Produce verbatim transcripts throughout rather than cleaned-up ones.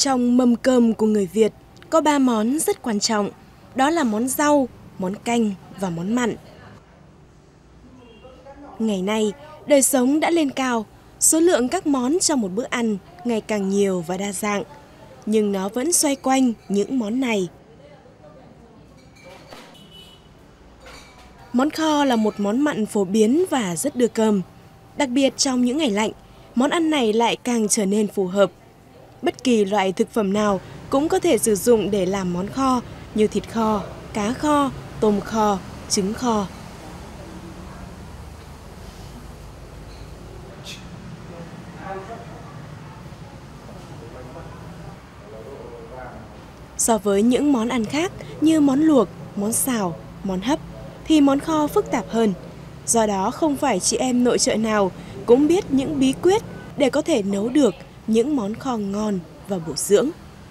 Trong mâm cơm của người Việt có ba món rất quan trọng, đó là món rau, món canh và món mặn. Ngày nay, đời sống đã lên cao, số lượng các món trong một bữa ăn ngày càng nhiều và đa dạng, nhưng nó vẫn xoay quanh những món này. Món kho là một món mặn phổ biến và rất đưa cơm. Đặc biệt trong những ngày lạnh, món ăn này lại càng trở nên phù hợp. Bất kỳ loại thực phẩm nào cũng có thể sử dụng để làm món kho như thịt kho, cá kho, tôm kho, trứng kho. So với những món ăn khác như món luộc, món xào, món hấp, thì món kho phức tạp hơn. Do đó không phải chị em nội trợ nào cũng biết những bí quyết để có thể nấu được những món kho ngon và bổ dưỡng.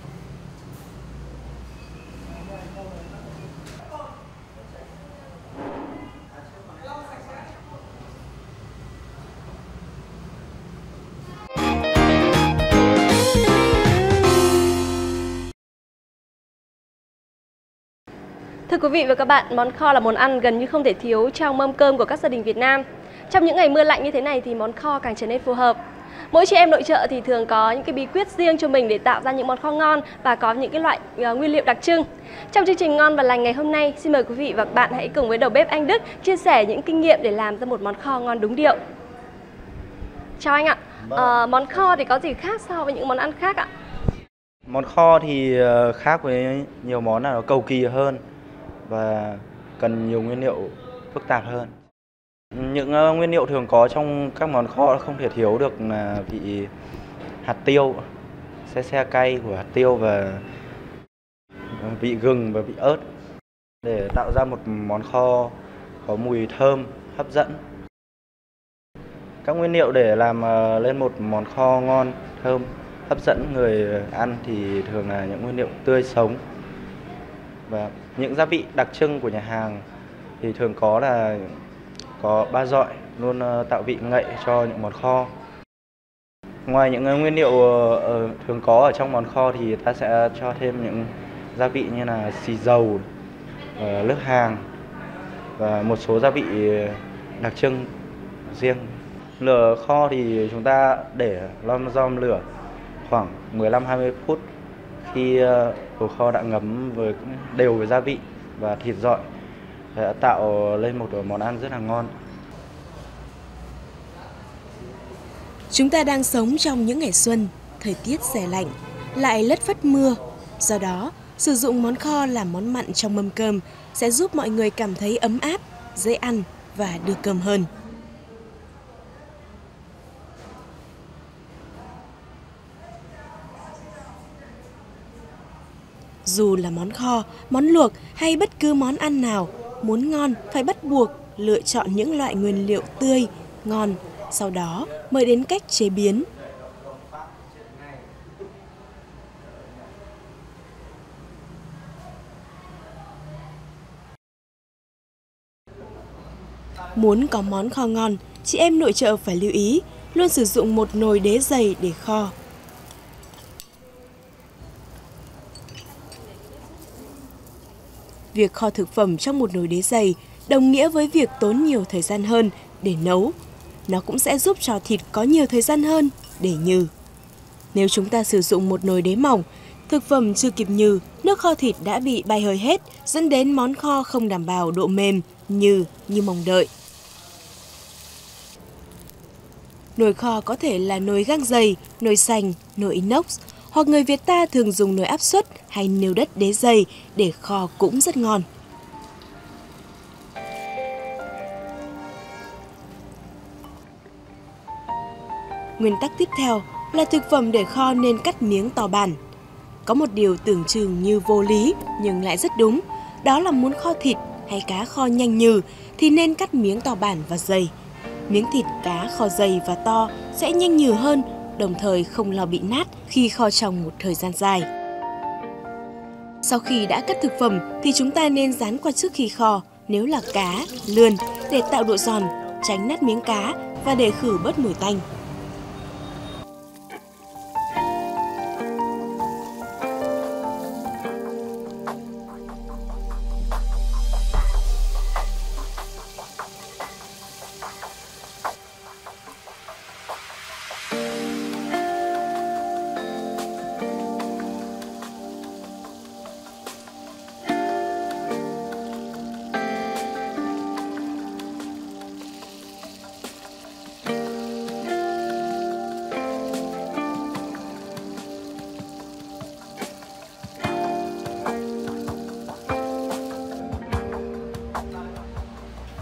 Thưa quý vị và các bạn, món kho là món ăn gần như không thể thiếu trong mâm cơm của các gia đình Việt Nam. Trong những ngày mưa lạnh như thế này thì món kho càng trở nên phù hợp. Mỗi chị em nội trợ thì thường có những cái bí quyết riêng cho mình để tạo ra những món kho ngon và có những cái loại uh, nguyên liệu đặc trưng. Trong chương trình Ngon và Lành ngày hôm nay, xin mời quý vị và các bạn hãy cùng với đầu bếp anh Đức chia sẻ những kinh nghiệm để làm ra một món kho ngon đúng điệu. Chào anh ạ. Uh, món kho thì có gì khác so với những món ăn khác ạ? Món kho thì khác với nhiều món là nó cầu kỳ hơn và cần nhiều nguyên liệu phức tạp hơn. Những uh, nguyên liệu thường có trong các món kho không thể thiếu được là vị hạt tiêu, xe xe cay của hạt tiêu và vị gừng và vị ớt để tạo ra một món kho có mùi thơm, hấp dẫn. Các nguyên liệu để làm uh, lên một món kho ngon, thơm, hấp dẫn người ăn thì thường là những nguyên liệu tươi sống. Và những gia vị đặc trưng của nhà hàng thì thường có là có ba dọi, luôn tạo vị ngậy cho những món kho. Ngoài những nguyên liệu thường có ở trong món kho thì ta sẽ cho thêm những gia vị như là xì dầu, nước hàng và một số gia vị đặc trưng riêng. Lửa kho thì chúng ta để lom rom lửa khoảng mười lăm đến hai mươi phút. Khi đồ kho đã ngấm với đều với gia vị và thịt dọi đã tạo lên một món ăn rất là ngon. Chúng ta đang sống trong những ngày xuân, thời tiết se lạnh, lại lất phất mưa. Do đó, sử dụng món kho làm món mặn trong mâm cơm sẽ giúp mọi người cảm thấy ấm áp, dễ ăn và đưa cơm hơn. Dù là món kho, món luộc hay bất cứ món ăn nào, muốn ngon phải bắt buộc lựa chọn những loại nguyên liệu tươi, ngon, sau đó mới đến cách chế biến. Muốn có món kho ngon, chị em nội trợ phải lưu ý, luôn sử dụng một nồi đế dày để kho. Việc kho thực phẩm trong một nồi đế dày đồng nghĩa với việc tốn nhiều thời gian hơn để nấu. Nó cũng sẽ giúp cho thịt có nhiều thời gian hơn để nhừ. Nếu chúng ta sử dụng một nồi đế mỏng, thực phẩm chưa kịp nhừ, nước kho thịt đã bị bay hơi hết, dẫn đến món kho không đảm bảo độ mềm, nhừ như mong đợi. Nồi kho có thể là nồi gang dày, nồi sành, nồi inox, hoặc người Việt ta thường dùng nồi áp suất hay nêu đất đế dày để kho cũng rất ngon. Nguyên tắc tiếp theo là thực phẩm để kho nên cắt miếng to bản. Có một điều tưởng chừng như vô lý nhưng lại rất đúng, đó là muốn kho thịt hay cá kho nhanh nhừ thì nên cắt miếng to bản và dày. Miếng thịt cá kho dày và to sẽ nhanh nhừ hơn, đồng thời không lo bị nát khi kho trong một thời gian dài. Sau khi đã cắt thực phẩm thì chúng ta nên rán qua trước khi kho, nếu là cá, lươn, để tạo độ giòn, tránh nát miếng cá và để khử bớt mùi tanh.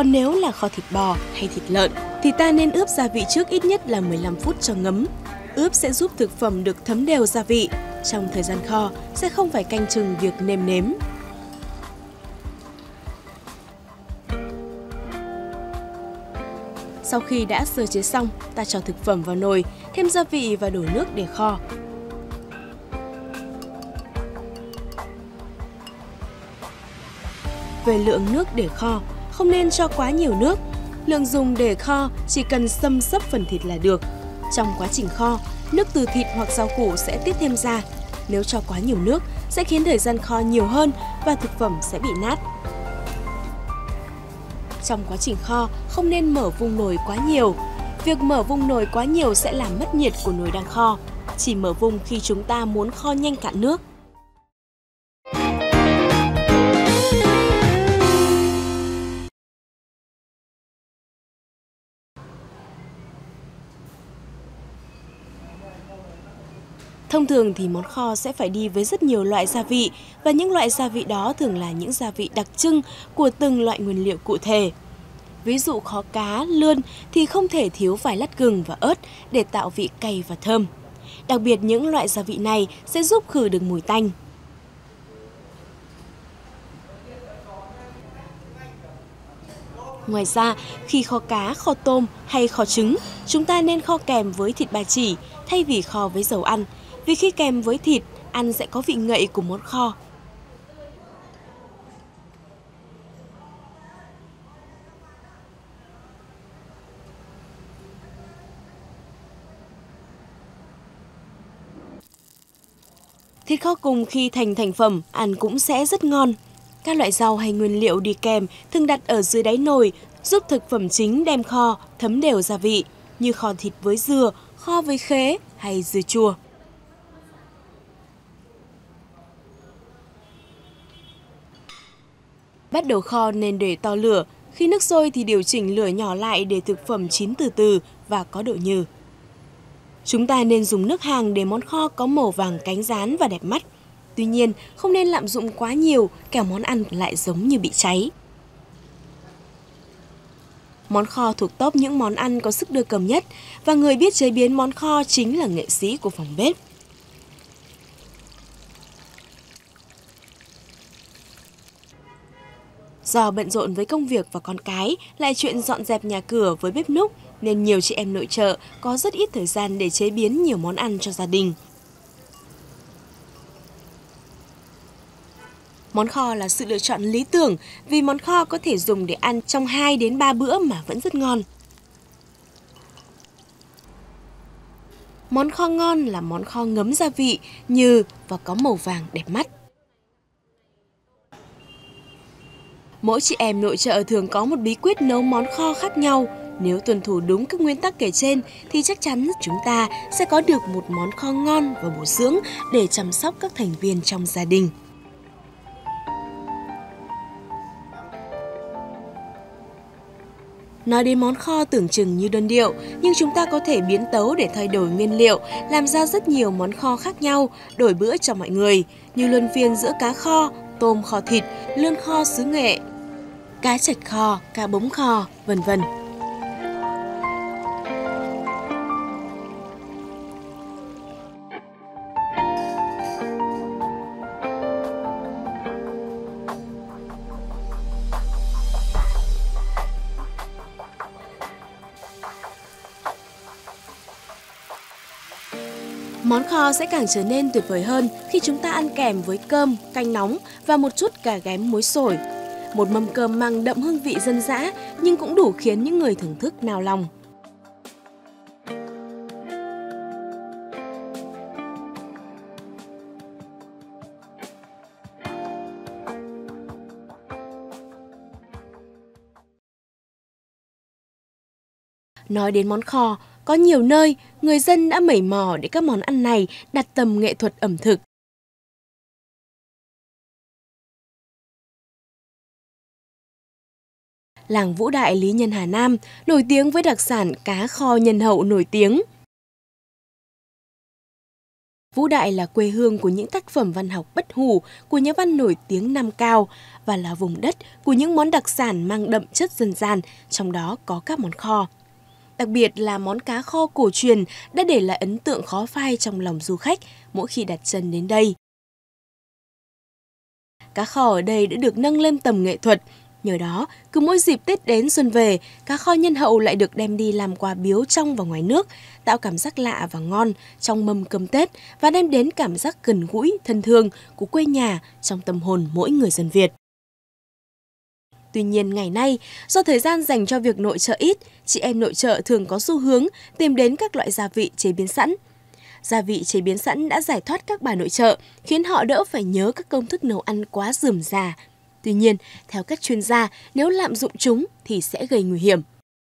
Còn nếu là kho thịt bò hay thịt lợn thì ta nên ướp gia vị trước ít nhất là mười lăm phút cho ngấm. Ướp sẽ giúp thực phẩm được thấm đều gia vị. Trong thời gian kho sẽ không phải canh chừng việc nêm nếm. Sau khi đã sơ chế xong, ta cho thực phẩm vào nồi, thêm gia vị và đổ nước để kho. Về lượng nước để kho, không nên cho quá nhiều nước. Lượng dùng để kho chỉ cần xâm xấp phần thịt là được. Trong quá trình kho, nước từ thịt hoặc rau củ sẽ tiết thêm ra. Nếu cho quá nhiều nước sẽ khiến thời gian kho nhiều hơn và thực phẩm sẽ bị nát. Trong quá trình kho, không nên mở vung nồi quá nhiều. Việc mở vung nồi quá nhiều sẽ làm mất nhiệt của nồi đang kho. Chỉ mở vung khi chúng ta muốn kho nhanh cạn nước. Thông thường thì món kho sẽ phải đi với rất nhiều loại gia vị và những loại gia vị đó thường là những gia vị đặc trưng của từng loại nguyên liệu cụ thể. Ví dụ kho cá, lươn thì không thể thiếu vài lát gừng và ớt để tạo vị cay và thơm. Đặc biệt những loại gia vị này sẽ giúp khử được mùi tanh. Ngoài ra, khi kho cá, kho tôm hay kho trứng, chúng ta nên kho kèm với thịt ba chỉ thay vì kho với dầu ăn. Vì khi kèm với thịt, ăn sẽ có vị ngậy của món kho. Thịt kho cùng khi thành thành phẩm, ăn cũng sẽ rất ngon. Các loại rau hay nguyên liệu đi kèm thường đặt ở dưới đáy nồi, giúp thực phẩm chính đem kho thấm đều gia vị, như kho thịt với dừa, kho với khế hay dưa chua. Bắt đầu kho nên để to lửa, khi nước sôi thì điều chỉnh lửa nhỏ lại để thực phẩm chín từ từ và có độ nhừ. Chúng ta nên dùng nước hàng để món kho có màu vàng cánh rán và đẹp mắt. Tuy nhiên, không nên lạm dụng quá nhiều, kẻo món ăn lại giống như bị cháy. Món kho thuộc top những món ăn có sức đưa cầm nhất và người biết chế biến món kho chính là nghệ sĩ của phòng bếp. Do bận rộn với công việc và con cái, lại chuyện dọn dẹp nhà cửa với bếp núc, nên nhiều chị em nội trợ có rất ít thời gian để chế biến nhiều món ăn cho gia đình. Món kho là sự lựa chọn lý tưởng vì món kho có thể dùng để ăn trong hai đến ba bữa mà vẫn rất ngon. Món kho ngon là món kho ngấm gia vị, nhừ và có màu vàng đẹp mắt. Mỗi chị em nội trợ thường có một bí quyết nấu món kho khác nhau. Nếu tuân thủ đúng các nguyên tắc kể trên thì chắc chắn chúng ta sẽ có được một món kho ngon và bổ dưỡng để chăm sóc các thành viên trong gia đình. Nói đến món kho tưởng chừng như đơn điệu, nhưng chúng ta có thể biến tấu để thay đổi nguyên liệu, làm ra rất nhiều món kho khác nhau, đổi bữa cho mọi người, như luân phiên giữa cá kho, tôm kho thịt, lươn kho xứ Nghệ, cá chạch kho, cá bống kho, vân vân. Món kho sẽ càng trở nên tuyệt vời hơn khi chúng ta ăn kèm với cơm, canh nóng và một chút cà ghém muối sổi. Một mâm cơm mang đậm hương vị dân dã nhưng cũng đủ khiến những người thưởng thức nao lòng. Nói đến món kho, có nhiều nơi người dân đã mẩy mò để các món ăn này đặt tầm nghệ thuật ẩm thực. Làng Vũ Đại Lý Nhân Hà Nam nổi tiếng với đặc sản cá kho nhân hậu nổi tiếng. Vũ Đại là quê hương của những tác phẩm văn học bất hủ của nhà văn nổi tiếng Nam Cao và là vùng đất của những món đặc sản mang đậm chất dân gian, trong đó có các món kho. Đặc biệt là món cá kho cổ truyền đã để lại ấn tượng khó phai trong lòng du khách mỗi khi đặt chân đến đây. Cá kho ở đây đã được nâng lên tầm nghệ thuật. Nhờ đó, cứ mỗi dịp Tết đến xuân về, cá kho Nhân Hậu lại được đem đi làm quà biếu trong và ngoài nước, tạo cảm giác lạ và ngon trong mâm cơm Tết và đem đến cảm giác gần gũi, thân thương của quê nhà trong tâm hồn mỗi người dân Việt. Tuy nhiên ngày nay, do thời gian dành cho việc nội trợ ít, chị em nội trợ thường có xu hướng tìm đến các loại gia vị chế biến sẵn. Gia vị chế biến sẵn đã giải thoát các bà nội trợ, khiến họ đỡ phải nhớ các công thức nấu ăn quá rườm rà. Tuy nhiên, theo các chuyên gia, nếu lạm dụng chúng thì sẽ gây nguy hiểm.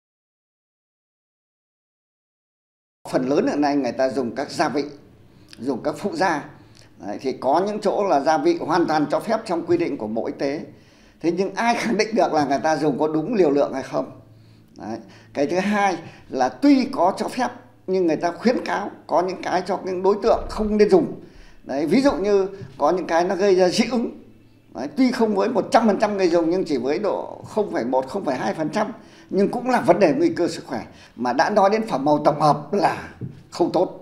Phần lớn hiện nay người ta dùng các gia vị, dùng các phụ gia. Đấy, thì có những chỗ là gia vị hoàn toàn cho phép trong quy định của Bộ Y tế. Thế nhưng ai khẳng định được là người ta dùng có đúng liều lượng hay không? Đấy. Cái thứ hai là tuy có cho phép nhưng người ta khuyến cáo có những cái cho những đối tượng không nên dùng. Đấy, ví dụ như có những cái nó gây ra dị ứng. Đấy, tuy không với một trăm phần trăm người dùng nhưng chỉ với độ không phẩy một, không phẩy hai phần trăm nhưng cũng là vấn đề nguy cơ sức khỏe. Mà đã nói đến phẩm màu tổng hợp là không tốt.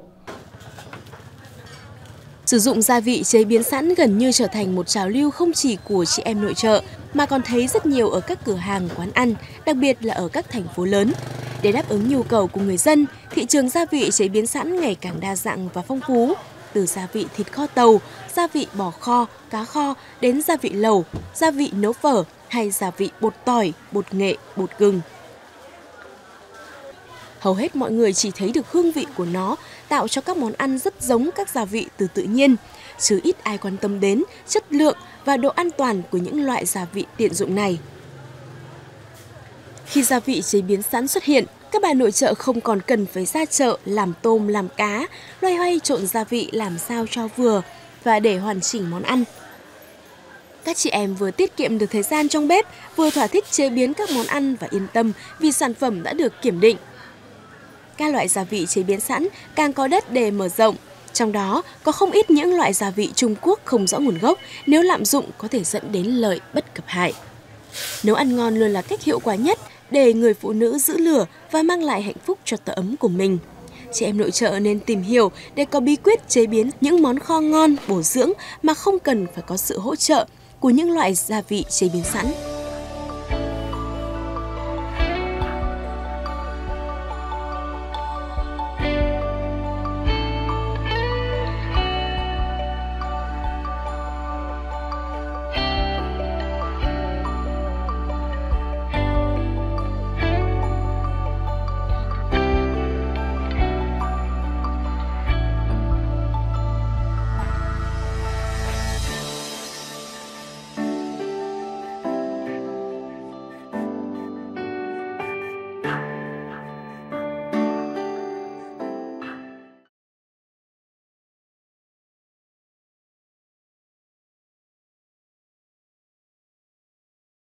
Sử dụng gia vị chế biến sẵn gần như trở thành một trào lưu không chỉ của chị em nội trợ mà còn thấy rất nhiều ở các cửa hàng quán ăn, đặc biệt là ở các thành phố lớn. Để đáp ứng nhu cầu của người dân, thị trường gia vị chế biến sẵn ngày càng đa dạng và phong phú. Từ gia vị thịt kho tàu, gia vị bò kho, cá kho đến gia vị lẩu, gia vị nấu phở hay gia vị bột tỏi, bột nghệ, bột gừng. Hầu hết mọi người chỉ thấy được hương vị của nó, tạo cho các món ăn rất giống các gia vị từ tự nhiên, chứ ít ai quan tâm đến chất lượng và độ an toàn của những loại gia vị tiện dụng này. Khi gia vị chế biến sẵn xuất hiện, các bà nội trợ không còn cần phải ra chợ làm tôm, làm cá, loay hoay trộn gia vị làm sao cho vừa và để hoàn chỉnh món ăn. Các chị em vừa tiết kiệm được thời gian trong bếp, vừa thỏa thích chế biến các món ăn và yên tâm vì sản phẩm đã được kiểm định. Các loại gia vị chế biến sẵn càng có đất để mở rộng, trong đó có không ít những loại gia vị Trung Quốc không rõ nguồn gốc, nếu lạm dụng có thể dẫn đến lợi bất cập hại. Nấu ăn ngon luôn là cách hiệu quả nhất để người phụ nữ giữ lửa và mang lại hạnh phúc cho tổ ấm của mình. Chị em nội trợ nên tìm hiểu để có bí quyết chế biến những món kho ngon, bổ dưỡng mà không cần phải có sự hỗ trợ của những loại gia vị chế biến sẵn.